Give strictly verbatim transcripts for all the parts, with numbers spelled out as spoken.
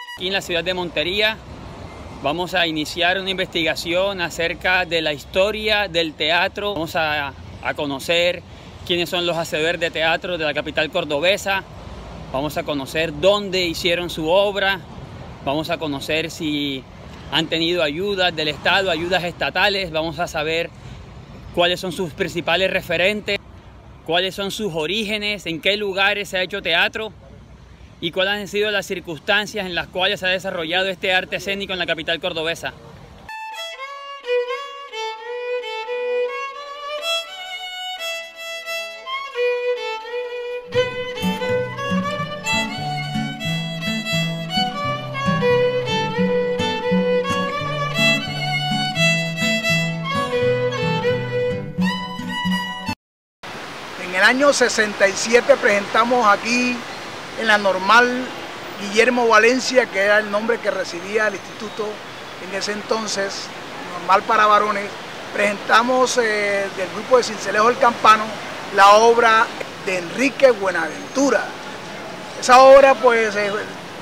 Aquí en la ciudad de Montería vamos a iniciar una investigación acerca de la historia del teatro. Vamos a, a conocer quiénes son los hacedores de teatro de la capital cordobesa. Vamos a conocer dónde hicieron su obra. Vamos a conocer si han tenido ayudas del Estado, ayudas estatales. Vamos a saber cuáles son sus principales referentes, cuáles son sus orígenes, en qué lugares se ha hecho teatro y cuáles han sido las circunstancias en las cuales se ha desarrollado este arte escénico en la capital cordobesa. En el año sesenta y siete presentamos aquí en la Normal Guillermo Valencia, que era el nombre que recibía el instituto en ese entonces, Normal para varones. Presentamos eh, del grupo de Cincelejo El Campano la obra de Enrique Buenaventura. Esa obra pues eh,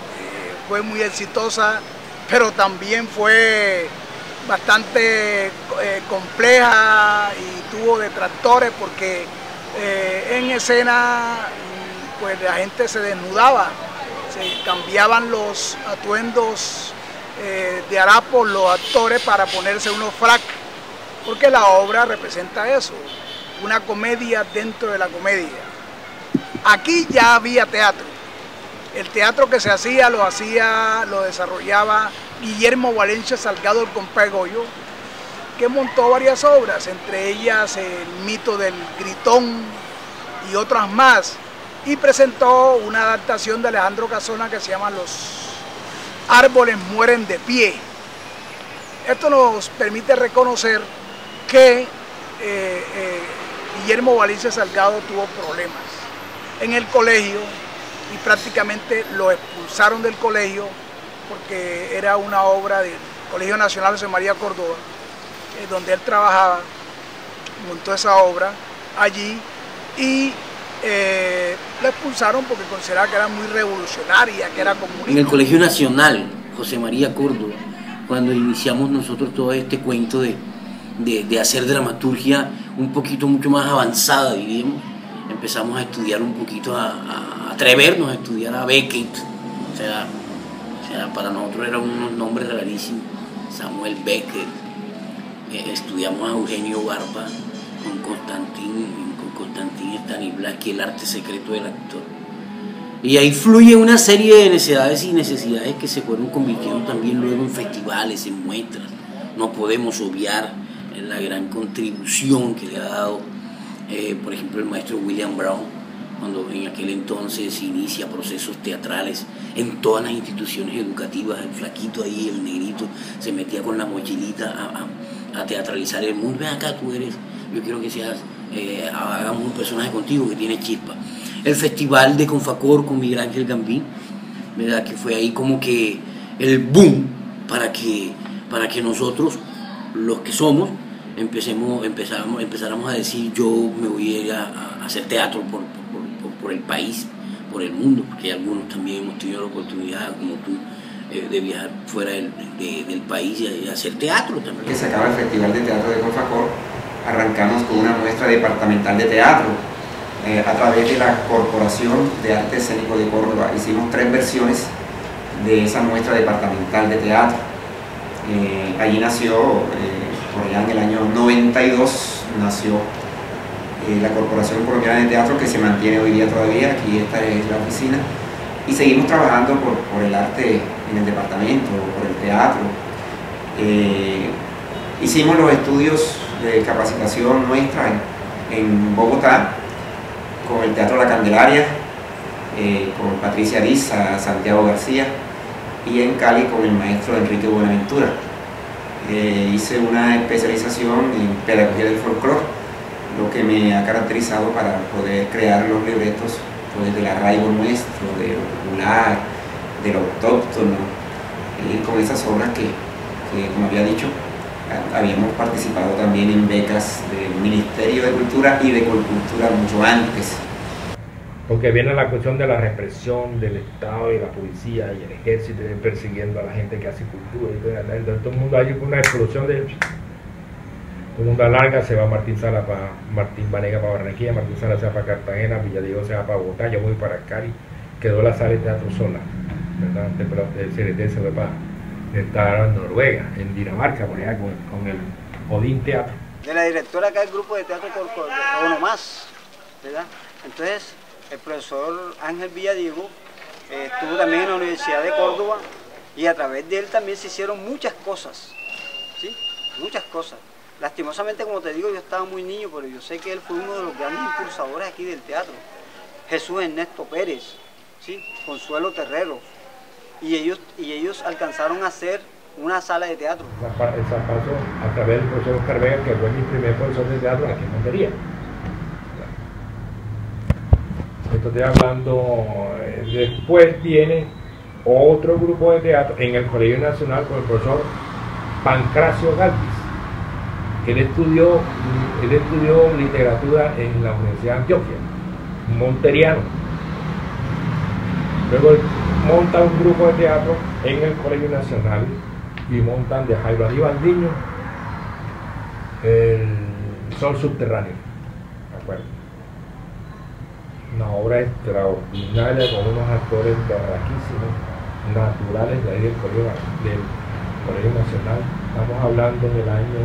fue muy exitosa, pero también fue bastante eh, compleja y tuvo detractores porque eh, en escena pues la gente se desnudaba, se cambiaban los atuendos eh, de harapos los actores para ponerse unos frac, porque la obra representa eso, una comedia dentro de la comedia. Aquí ya había teatro, el teatro que se hacía lo hacía, lo desarrollaba Guillermo Valencia Salgado, el compadre Goyo, que montó varias obras, entre ellas El mito del gritón y otras más, y presentó una adaptación de Alejandro Casona que se llama Los árboles mueren de pie. Esto nos permite reconocer que eh, eh, Guillermo Valencia Salgado tuvo problemas en el colegio y prácticamente lo expulsaron del colegio porque era una obra del Colegio Nacional José María Córdoba, eh, donde él trabajaba, montó esa obra allí y Eh, la expulsaron porque consideraba que era muy revolucionaria, que era comunista. En el Colegio Nacional José María Córdoba, cuando iniciamos nosotros todo este cuento de, de, de hacer dramaturgia un poquito mucho más avanzada, diríamos, empezamos a estudiar un poquito, a, a atrevernos a estudiar a Beckett, o sea, o sea, para nosotros eran unos nombres rarísimos, Samuel Beckett, eh, estudiamos a Eugenio Barba con Constantín, Constantín Stanislavski, El arte secreto del actor. Y ahí fluye una serie de necesidades y necesidades que se fueron convirtiendo también luego en festivales, en muestras. No podemos obviar la gran contribución que le ha dado, eh, por ejemplo, el maestro William Brown, cuando en aquel entonces inicia procesos teatrales en todas las instituciones educativas. El flaquito ahí, el negrito, se metía con la mochilita a, a, a teatralizar el mundo. Ven acá, tú eres, yo quiero que seas, eh, hagamos un personaje contigo que tiene chispa. El festival de Confacor con Miguel Ángel Gambín, ¿verdad? Que fue ahí como que el boom para que, para que nosotros, los que somos, empecemos, empezáramos, empezáramos a decir, yo me voy a ir a, a hacer teatro por, por, por, por el país, por el mundo, porque algunos también hemos tenido la oportunidad, como tú, eh, de viajar fuera del, de, del país y, y hacer teatro también. Que se acaba el Festival de Teatro de Confacor, arrancamos con una muestra departamental de teatro eh, a través de la Corporación de Arte Escénico de Córdoba. Hicimos tres versiones de esa muestra departamental de teatro. Eh, allí nació, eh, por allá en el año noventa y dos, nació eh, la Corporación Colombiana de Teatro, que se mantiene hoy día todavía. Aquí esta es la oficina. Y seguimos trabajando por, por el arte en el departamento, por el teatro. Eh, hicimos los estudios de capacitación nuestra en, en Bogotá, con el Teatro La Candelaria, eh, con Patricia Ariza, Santiago García, y en Cali con el maestro Enrique Buenaventura. Eh, hice una especialización en pedagogía del folclore, lo que me ha caracterizado para poder crear los libretos pues, del arraigo nuestro, de lo popular, de lo autóctono, eh, con esas obras que, que, como había dicho, habíamos participado también en becas del Ministerio de Cultura y de Colcultura mucho antes. porque viene la cuestión de la represión del Estado y la policía y el ejército persiguiendo a la gente que hace cultura. Y todo, todo el mundo hay una explosión de... Todo el mundo alarga, se va Martín Sala para Martín Vanega para Barranquilla, Martín Sala se va para Cartagena, Villadiego se va para Bogotá, yo voy para Cali, quedó la sala de teatro sola, ¿verdad? El C N T se fue para estar en Noruega, en Dinamarca, por allá con, con el Odín Teatro. De la directora acá del grupo de teatro Corcovado, uno más, ¿verdad? Entonces, el profesor Ángel Villadiego eh, estuvo también en la Universidad de Córdoba y a través de él también se hicieron muchas cosas, ¿sí? Muchas cosas. Lastimosamente, como te digo, yo estaba muy niño, pero yo sé que él fue uno de los grandes impulsadores aquí del teatro. Jesús Ernesto Pérez, ¿sí? Consuelo Terrero, y ellos, y ellos alcanzaron a hacer una sala de teatro. Esa, esa pasó a través del profesor Oscar Vega, que fue mi primer profesor de teatro aquí en Montería. Esto estoy hablando, eh, después viene otro grupo de teatro en el Colegio Nacional con el profesor Pancracio Galvis, que él estudió, él estudió literatura en la Universidad de Antioquia, monteriano. Luego monta un grupo de teatro en el Colegio Nacional y montan de Jairo Aníbal Niño el Sol Subterráneo, ¿de acuerdo? Una obra extraordinaria con unos actores berraquísimos, naturales de ahí del Colegio, del Colegio Nacional. Estamos hablando del año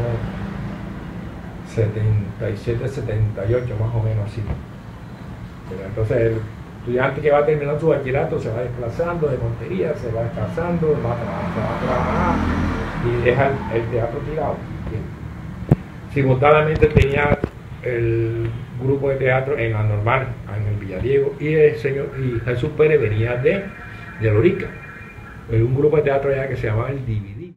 setenta y siete, setenta y ocho, más o menos así. Pero entonces el estudiante que va terminando su bachillerato se va desplazando de Montería, se va desplazando, va a trabajar, se va a trabajar y deja el, el teatro tirado. Simultáneamente tenía el grupo de teatro en la normal, en el Villadiego, y el señor y Jesús Pérez venía de, de Lorica, un grupo de teatro allá que se llamaba el D V D.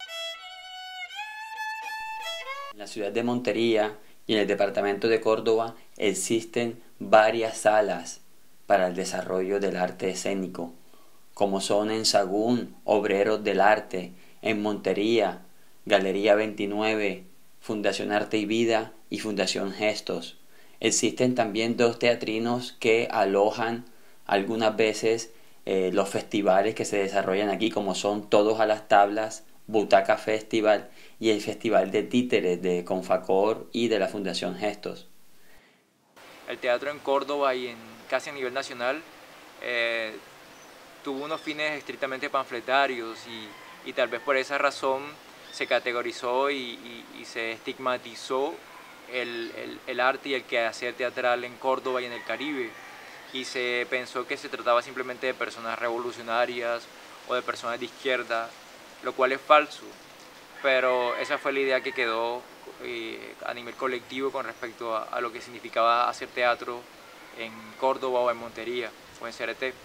En la ciudad de Montería y en el departamento de Córdoba existen varias salas para el desarrollo del arte escénico, como son en Sagún, Obreros del Arte, en Montería, Galería veintinueve, Fundación Arte y Vida y Fundación Gestos. Existen también dos teatrinos que alojan algunas veces eh, los festivales que se desarrollan aquí, como son Todos a las Tablas, Butaca Festival y el Festival de Títeres de Confacor y de la Fundación Gestos. El teatro en Córdoba y en casi a nivel nacional eh, tuvo unos fines estrictamente panfletarios y, y tal vez por esa razón se categorizó y, y, y se estigmatizó el, el, el arte y el quehacer teatral en Córdoba y en el Caribe, y se pensó que se trataba simplemente de personas revolucionarias o de personas de izquierda, lo cual es falso, pero esa fue la idea que quedó eh, a nivel colectivo con respecto a, a lo que significaba hacer teatro en Córdoba o en Montería o en C R T.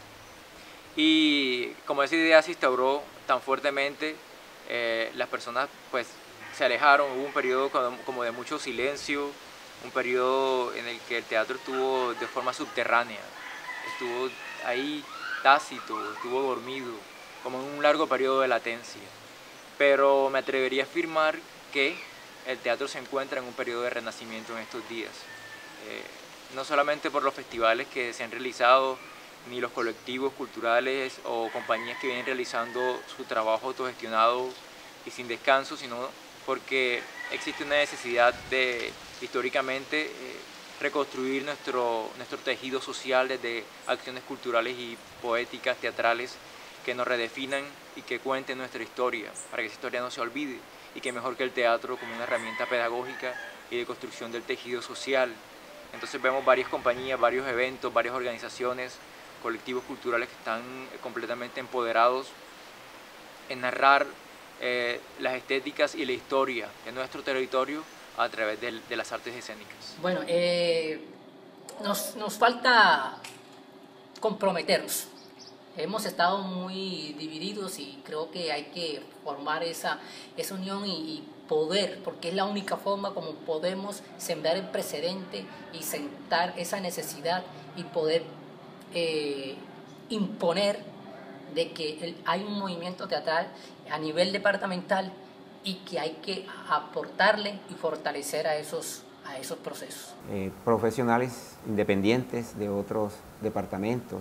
Y como esa idea se instauró tan fuertemente, eh, las personas pues se alejaron. Hubo un periodo como de mucho silencio, un periodo en el que el teatro estuvo de forma subterránea, estuvo ahí tácito, estuvo dormido, como en un largo periodo de latencia. Pero me atrevería a afirmar que el teatro se encuentra en un periodo de renacimiento en estos días. Eh, no solamente por los festivales que se han realizado, ni los colectivos culturales o compañías que vienen realizando su trabajo autogestionado y sin descanso, sino porque existe una necesidad de, históricamente, eh, reconstruir nuestro, nuestro tejido social desde acciones culturales y poéticas, teatrales, que nos redefinan y que cuenten nuestra historia, para que esa historia no se olvide, y que mejor que el teatro como una herramienta pedagógica y de construcción del tejido social. Entonces vemos varias compañías, varios eventos, varias organizaciones, colectivos culturales que están completamente empoderados en narrar eh, las estéticas y la historia de nuestro territorio a través de, de las artes escénicas. Bueno, eh, nos, nos falta comprometernos. Hemos estado muy divididos y creo que hay que formar esa, esa unión y, y poder, porque es la única forma como podemos sembrar el precedente y sentar esa necesidad y poder eh, imponer de que el, hay un movimiento teatral a nivel departamental y que hay que aportarle y fortalecer a esos, a esos procesos. Eh, profesionales independientes de otros departamentos,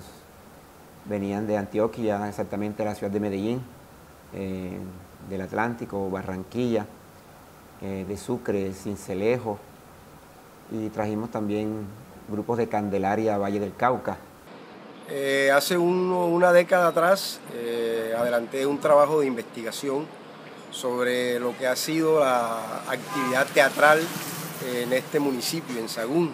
venían de Antioquia, exactamente de la ciudad de Medellín, eh, del Atlántico, Barranquilla, eh, de Sucre, Sincelejo, y trajimos también grupos de Candelaria, Valle del Cauca. Eh, hace uno, una década atrás eh, adelanté un trabajo de investigación sobre lo que ha sido la actividad teatral en este municipio, en Sagún,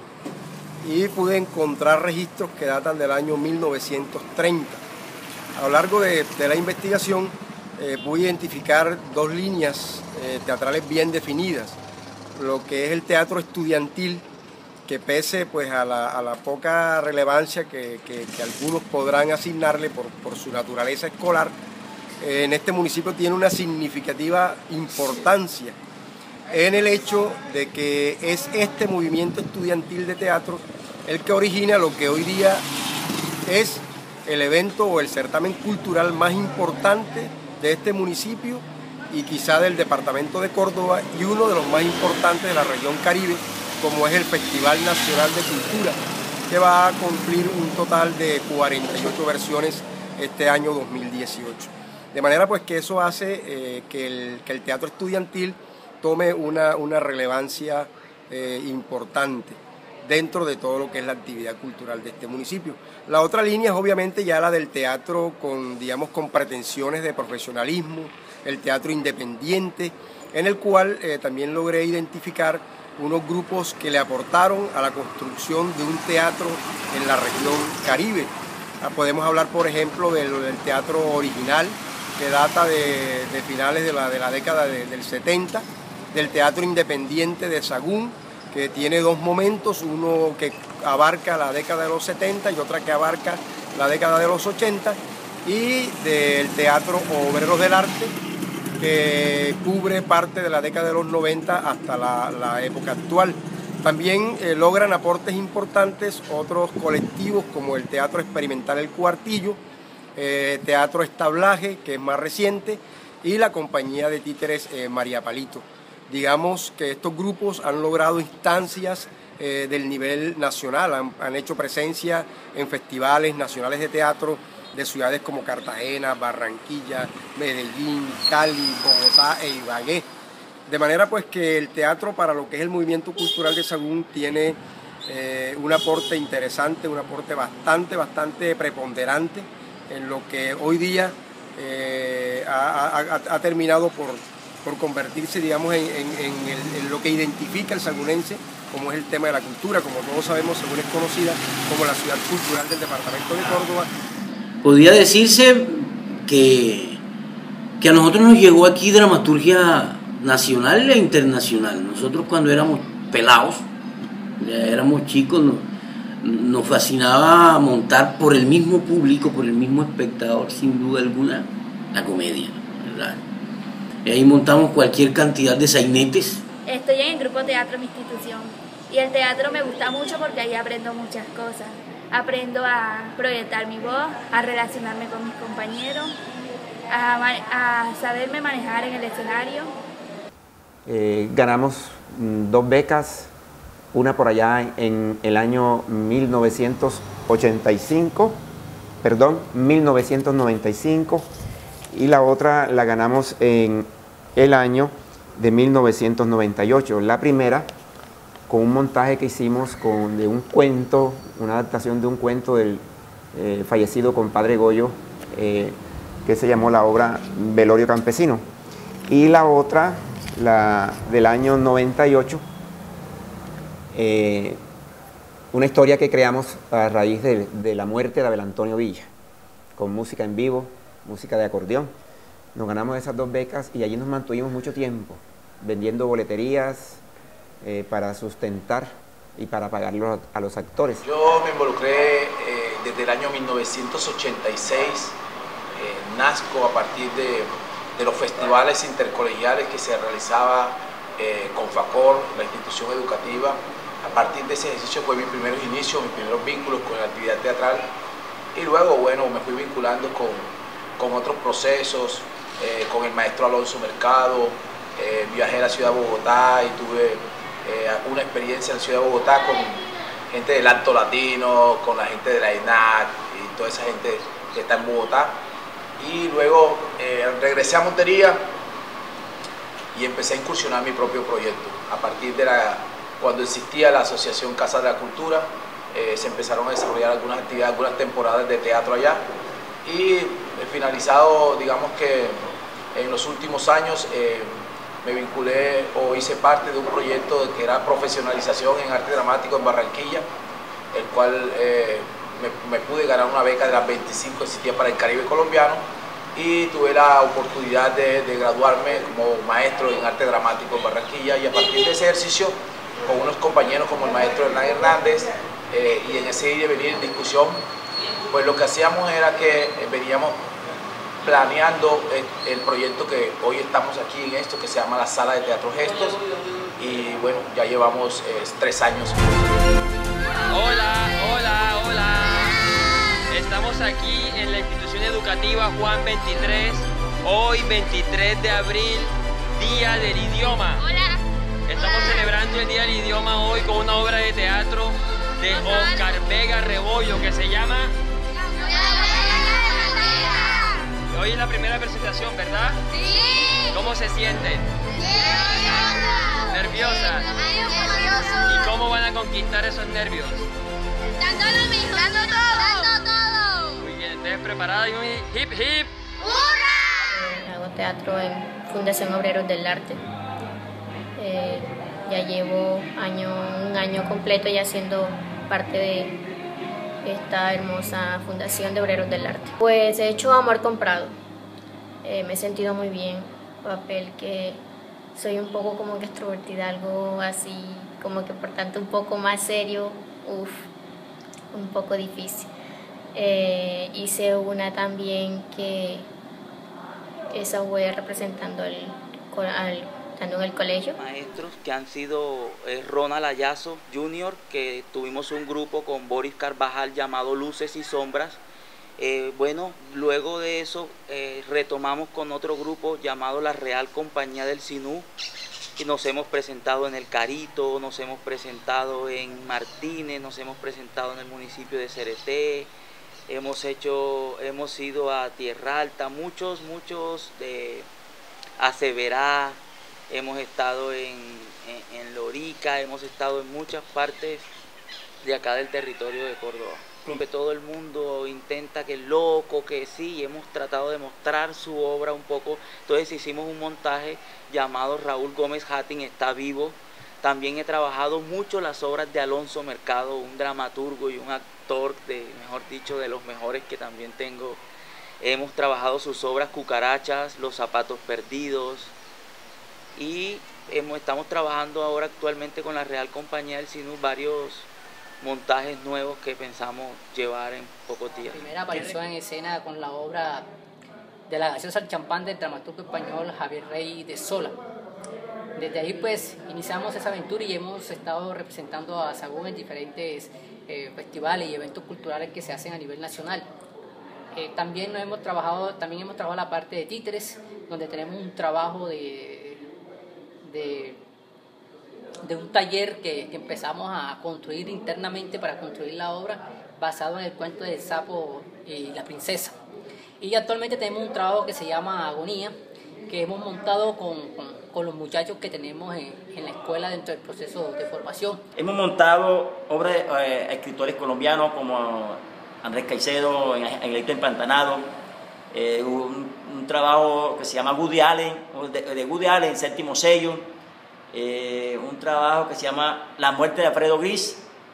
y pude encontrar registros que datan del año mil novecientos treinta. A lo largo de, de la investigación eh, pude identificar dos líneas eh, teatrales bien definidas, lo que es el teatro estudiantil, que pese pues, a, la, a la poca relevancia que, que, que algunos podrán asignarle por, por su naturaleza escolar, eh, en este municipio tiene una significativa importancia en el hecho de que es este movimiento estudiantil de teatro el que origina lo que hoy día es el evento o el certamen cultural más importante de este municipio y quizá del departamento de Córdoba, y uno de los más importantes de la región Caribe, como es el Festival Nacional de Cultura, que va a cumplir un total de cuarenta y ocho versiones este año dos mil dieciocho. De manera pues que eso hace eh, que, el, que el teatro estudiantil tome una, una relevancia eh, importante dentro de todo lo que es la actividad cultural de este municipio. La otra línea es obviamente ya la del teatro con, digamos, con pretensiones de profesionalismo, el teatro independiente, en el cual eh, también logré identificar unos grupos que le aportaron a la construcción de un teatro en la región Caribe. Podemos hablar, por ejemplo, del, del teatro original, que data de, de finales de la, de la década de, del setenta, del teatro independiente de Sagún, que tiene dos momentos, uno que abarca la década de los setenta y otra que abarca la década de los ochenta, y del teatro Obreros del Arte, que cubre parte de la década de los noventa hasta la, la época actual. También eh, logran aportes importantes otros colectivos como el Teatro Experimental El Cuartillo, eh, Teatro Establaje, que es más reciente, y la compañía de títeres eh, María Palito. Digamos que estos grupos han logrado instancias eh, del nivel nacional, han, han hecho presencia en festivales nacionales de teatro de ciudades como Cartagena, Barranquilla, Medellín, Cali, Bogotá e Ibagué. De manera pues que el teatro para lo que es el movimiento cultural de Sagún tiene eh, un aporte interesante, un aporte bastante, bastante preponderante en lo que hoy día eh, ha, ha, ha terminado por, por convertirse, digamos, en, en, en, el, en lo que identifica al sagunense, como es el tema de la cultura. Como todos sabemos, Sagún es conocida como la ciudad cultural del departamento de Córdoba. Podría decirse que, que a nosotros nos llegó aquí dramaturgia nacional e internacional. Nosotros cuando éramos pelados, éramos chicos, nos, nos fascinaba montar por el mismo público, por el mismo espectador, sin duda alguna, la comedia, ¿verdad? Y ahí montamos cualquier cantidad de sainetes. Estoy en el grupo teatro de mi institución y el teatro me gusta mucho porque ahí aprendo muchas cosas. Aprendo a proyectar mi voz, a relacionarme con mis compañeros, a, a saberme manejar en el escenario. Eh, ganamos mm, dos becas, una por allá en el año mil novecientos ochenta y cinco, perdón, mil novecientos noventa y cinco, y la otra la ganamos en el año de mil novecientos noventa y ocho. La primera con un montaje que hicimos con, de un cuento, una adaptación de un cuento del eh, fallecido compadre Goyo, eh, que se llamó la obra Velorio Campesino. Y la otra, la del año noventa y ocho, eh, una historia que creamos a raíz de, de la muerte de Abel Antonio Villa, con música en vivo, música de acordeón. Nos ganamos esas dos becas y allí nos mantuvimos mucho tiempo, vendiendo boleterías, Eh, para sustentar y para pagarlo a, a los actores. Yo me involucré eh, desde el año mil novecientos ochenta y seis, eh, nazco a partir de, de los festivales intercolegiales que se realizaba eh, con FACOR, la institución educativa. A partir de ese ejercicio fue mi primer inicio, mis primeros vínculos con la actividad teatral, y luego, bueno, me fui vinculando con, con otros procesos, eh, con el maestro Alonso Mercado. Eh, viajé a la ciudad de Bogotá y tuve eh, una experiencia en la ciudad de Bogotá con gente del Alto Latino, con la gente de la E N A C y toda esa gente que está en Bogotá. Y luego eh, regresé a Montería y empecé a incursionar mi propio proyecto. A partir de la, cuando existía la Asociación Casa de la Cultura, eh, se empezaron a desarrollar algunas actividades, algunas temporadas de teatro allá. Y eh, finalizado, digamos que en los últimos años, eh, me vinculé o hice parte de un proyecto que era profesionalización en arte dramático en Barranquilla, el cual eh, me, me pude ganar una beca de las veinticinco que existía para el Caribe colombiano y tuve la oportunidad de, de graduarme como maestro en arte dramático en Barranquilla, y a partir de ese ejercicio con unos compañeros como el maestro Hernán Hernández eh, y en ese ir y venir en discusión, pues lo que hacíamos era que eh, veníamos planeando el, el proyecto que hoy estamos aquí en esto, que se llama la Sala de Teatro Gestos, y bueno, ya llevamos eh, tres años. Hola, hola, hola. Estamos aquí en la institución educativa Juan veintitrés, hoy veintitrés de abril, Día del Idioma. Hola. Estamos celebrando el Día del Idioma hoy con una obra de teatro de Oscar Vega Rebollo que se llama... Hoy es la primera presentación, ¿verdad? Sí. ¿Cómo se sienten? Nerviosa. ¿Nerviosas? ¿Y cómo van a conquistar esos nervios? Dando lo mismo. Dando todo. Dando todo. Muy bien, ¿ustedes preparadas? ¡Hip, hip! ¡Hurra! Hago teatro en Fundación Obreros del Arte. Eh, ya llevo año, un año completo ya siendo parte de esta hermosa Fundación de Obreros del Arte. Pues he hecho Amor Comprado. Eh, me he sentido muy bien. Papel que soy un poco como que extrovertida, algo así, como que por tanto un poco más serio, uff, un poco difícil. Eh, hice una también que esa fue representando el, al en el colegio. Maestros que han sido eh, Ronald Ayazo junior, que tuvimos un grupo con Boris Carvajal llamado Luces y Sombras. Eh, bueno, luego de eso eh, retomamos con otro grupo llamado la Real Compañía del Sinú, y nos hemos presentado en El Carito, nos hemos presentado en Martínez, nos hemos presentado en el municipio de Cereté, hemos hecho, hemos ido a Tierra Alta, muchos, muchos de Aceverá. Hemos estado en, en, en Lorica, hemos estado en muchas partes de acá del territorio de Córdoba. Que todo el mundo intenta que loco, que sí, hemos tratado de mostrar su obra un poco. Entonces hicimos un montaje llamado Raúl Gómez Hattin está vivo. También he trabajado mucho las obras de Alonso Mercado, un dramaturgo y un actor, de, mejor dicho, de los mejores que también tengo. Hemos trabajado sus obras Cucarachas, Los Zapatos Perdidos. Y hemos, estamos trabajando ahora actualmente con la Real Compañía del Sinú varios montajes nuevos que pensamos llevar en pocos días. La primera aparición en escena con la obra de la gaseosa El Champán del dramaturgo español Javier Rey de Sola. Desde ahí pues iniciamos esa aventura y hemos estado representando a Sahagún en diferentes eh, festivales y eventos culturales que se hacen a nivel nacional. Eh, también nos hemos trabajado, también hemos trabajado la parte de títeres, donde tenemos un trabajo de De, de un taller que, que empezamos a construir internamente para construir la obra basado en el cuento del sapo y la princesa. Y actualmente tenemos un trabajo que se llama Agonía, que hemos montado con, con, con los muchachos que tenemos en, en la escuela dentro del proceso de formación. Hemos montado obras de eh, escritores colombianos como Andrés Caicedo, en El Empantanado, eh, un, un trabajo que se llama Woody Allen, de, de Woody Allen, Séptimo Sello, eh, un trabajo que se llama La Muerte de Alfredo Gris,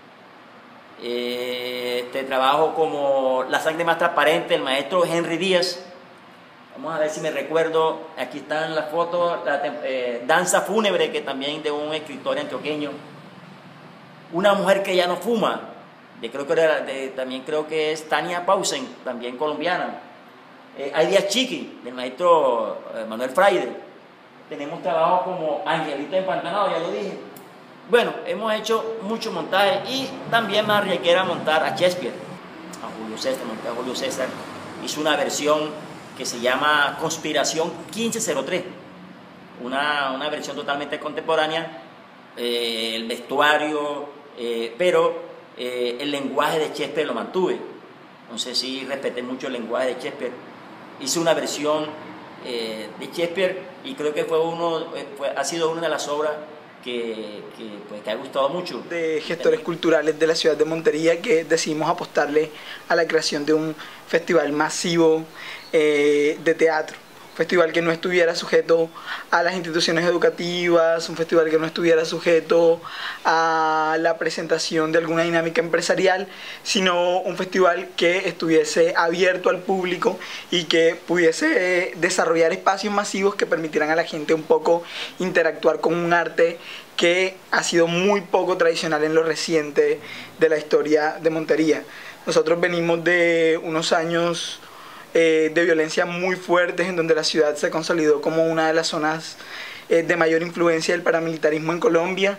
eh, este trabajo como La Sangre Más Transparente, el maestro Henry Díaz. Vamos a ver si me recuerdo, aquí están las fotos, la eh, Danza Fúnebre, que también de un escritor antioqueño. Una mujer que ya no fuma, de, creo que era de, también creo que es Tania Pausen, también colombiana. Eh, hay Díaz Chiqui, del maestro eh, Manuel Fraide. Tenemos trabajos como Angelito Empantanado, ya lo dije. Bueno, hemos hecho muchos montajes y también me arriesgué a montar a Shakespeare, a Julio César, monté a Julio César. Hizo una versión que se llama Conspiración quince cero tres, una, una versión totalmente contemporánea eh, el vestuario, eh, pero eh, el lenguaje de Shakespeare lo mantuve. Entonces sí respeté mucho el lenguaje de Shakespeare. Hice una versión eh, de Shakespeare y creo que fue uno, fue, ha sido una de las obras que, que, pues, que ha gustado mucho. De gestores culturales de la ciudad de Montería, que decidimos apostarle a la creación de un festival masivo eh, de teatro. Un festival que no estuviera sujeto a las instituciones educativas, un festival que no estuviera sujeto a la presentación de alguna dinámica empresarial, sino un festival que estuviese abierto al público y que pudiese desarrollar espacios masivos que permitieran a la gente un poco interactuar con un arte que ha sido muy poco tradicional en lo reciente de la historia de Montería. Nosotros venimos de unos años Eh, de violencia muy fuertes, en donde la ciudad se consolidó como una de las zonas eh, de mayor influencia del paramilitarismo en Colombia,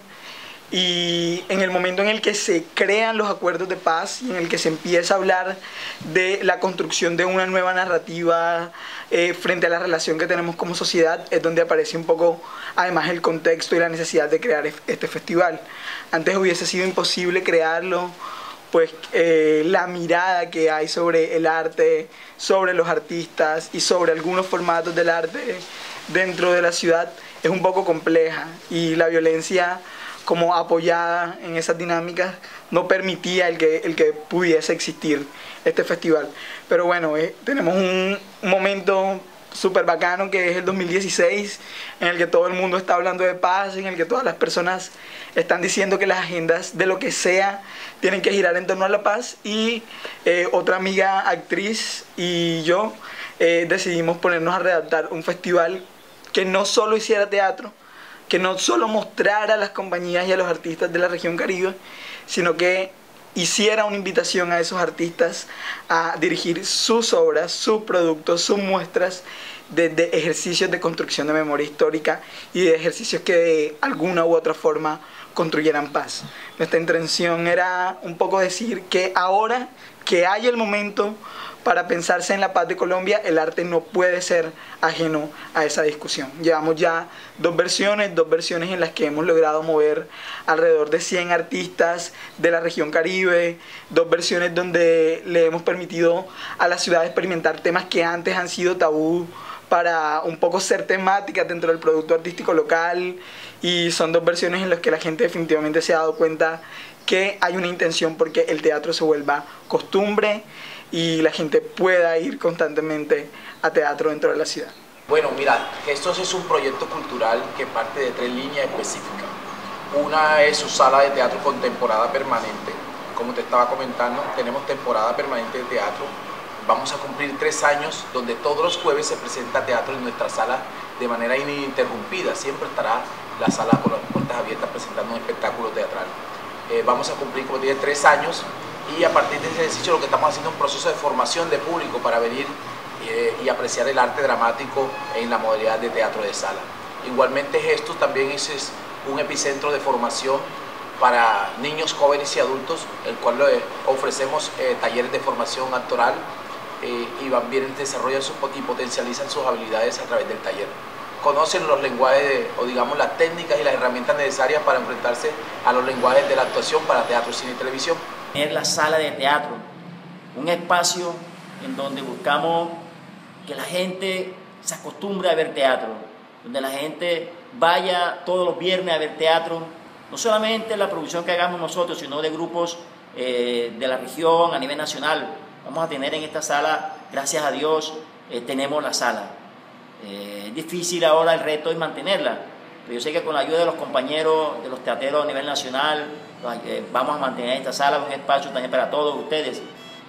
y en el momento en el que se crean los acuerdos de paz y en el que se empieza a hablar de la construcción de una nueva narrativa eh, frente a la relación que tenemos como sociedad, es donde aparece un poco además el contexto y la necesidad de crear este festival. Antes hubiese sido imposible crearlo, pues eh, la mirada que hay sobre el arte, sobre los artistas y sobre algunos formatos del arte dentro de la ciudad es un poco compleja, y la violencia como apoyada en esas dinámicas no permitía el que, el que pudiese existir este festival. Pero bueno, eh, tenemos un momento súper bacano que es el dos mil dieciséis, en el que todo el mundo está hablando de paz, en el que todas las personas están diciendo que las agendas de lo que sea tienen que girar en torno a la paz, y eh, otra amiga actriz y yo eh, decidimos ponernos a redactar un festival que no solo hiciera teatro, que no solo mostrara a las compañías y a los artistas de la región Caribe, sino que hiciera una invitación a esos artistas a dirigir sus obras, sus productos, sus muestras desde ejercicios de construcción de memoria histórica y de ejercicios que de alguna u otra forma construyeran paz. Nuestra intención era un poco decir que ahora que hay el momento para pensarse en la paz de Colombia, el arte no puede ser ajeno a esa discusión. Llevamos ya dos versiones, dos versiones en las que hemos logrado mover alrededor de cien artistas de la región Caribe, dos versiones donde le hemos permitido a la ciudad experimentar temas que antes han sido tabú para un poco ser temáticas dentro del producto artístico local, y son dos versiones en las que la gente definitivamente se ha dado cuenta que hay una intención porque el teatro se vuelva costumbre y la gente pueda ir constantemente a teatro dentro de la ciudad. Bueno, mira, Gestos es un proyecto cultural que parte de tres líneas específicas. Una es su sala de teatro con temporada permanente. Como te estaba comentando, tenemos temporada permanente de teatro. Vamos a cumplir tres años donde todos los jueves se presenta teatro en nuestra sala de manera ininterrumpida. Siempre estará la sala con las puertas abiertas presentando un espectáculo teatral. Eh, vamos a cumplir, como te dije, tres años, y a partir de ese ejercicio lo que estamos haciendo es un proceso de formación de público para venir eh, y apreciar el arte dramático en la modalidad de teatro de sala. Igualmente Gestos también es un epicentro de formación para niños, jóvenes y adultos, el cual le ofrecemos eh, talleres de formación actoral eh, y van bien desarrollan su, y potencializan sus habilidades a través del taller. Conocen los lenguajes, de, o digamos las técnicas y las herramientas necesarias para enfrentarse a los lenguajes de la actuación para teatro, cine y televisión. Tener la sala de teatro, un espacio en donde buscamos que la gente se acostumbre a ver teatro, donde la gente vaya todos los viernes a ver teatro, no solamente la producción que hagamos nosotros, sino de grupos eh, de la región a nivel nacional. Vamos a tener en esta sala, gracias a Dios, eh, tenemos la sala. Eh, es difícil ahora, el reto es mantenerla, pero yo sé que con la ayuda de los compañeros, de los teateros a nivel nacional, eh, vamos a mantener esta sala, un espacio también para todos ustedes.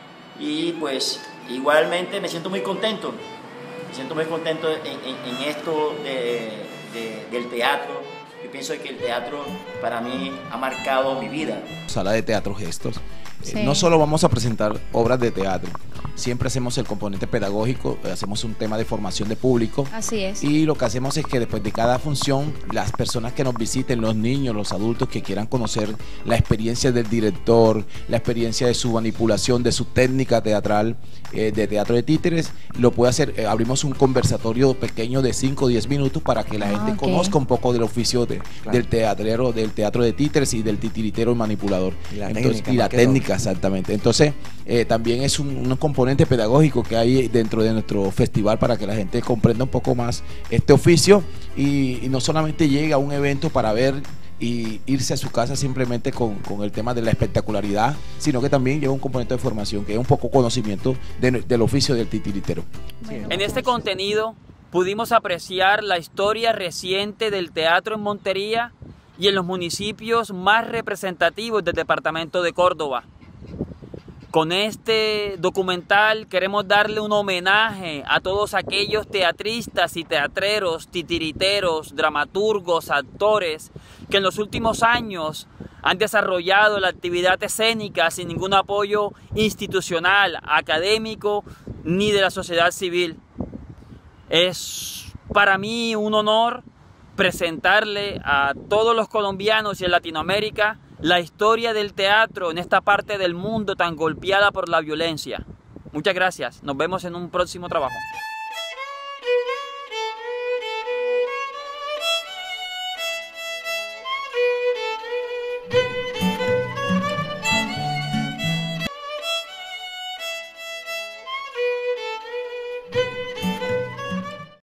Y pues igualmente me siento muy contento, me siento muy contento en, en, en esto de, de, del teatro. Yo pienso que el teatro para mí ha marcado mi vida. Sala de teatro Gestos. Sí. Eh, no solo vamos a presentar obras de teatro, siempre hacemos el componente pedagógico, hacemos un tema de formación de público. Así es. Y lo que hacemos es que después de cada función, las personas que nos visiten, los niños, los adultos que quieran conocer la experiencia del director, la experiencia de su manipulación, de su técnica teatral, eh, de teatro de títeres, lo puede hacer. Eh, abrimos un conversatorio pequeño de cinco o diez minutos para que la Ah, gente ok. conozca un poco del oficio de, Claro. del teatrero, del teatro de títeres y del titiritero y manipulador. Y la Entonces, técnica, y la más que todo. técnica, exactamente. Entonces, eh, también es un, un componente pedagógico que hay dentro de nuestro festival para que la gente comprenda un poco más este oficio y, y no solamente llegue a un evento para ver y irse a su casa simplemente con, con el tema de la espectacularidad, sino que también lleva un componente de formación, que es un poco conocimiento de- del oficio del titiritero. En este contenido pudimos apreciar la historia reciente del teatro en Montería y en los municipios más representativos del departamento de Córdoba. Con este documental queremos darle un homenaje a todos aquellos teatristas y teatreros, titiriteros, dramaturgos, actores que en los últimos años han desarrollado la actividad escénica sin ningún apoyo institucional, académico ni de la sociedad civil. Es para mí un honor presentarle a todos los colombianos y en Latinoamérica la historia del teatro en esta parte del mundo tan golpeada por la violencia. Muchas gracias. Nos vemos en un próximo trabajo.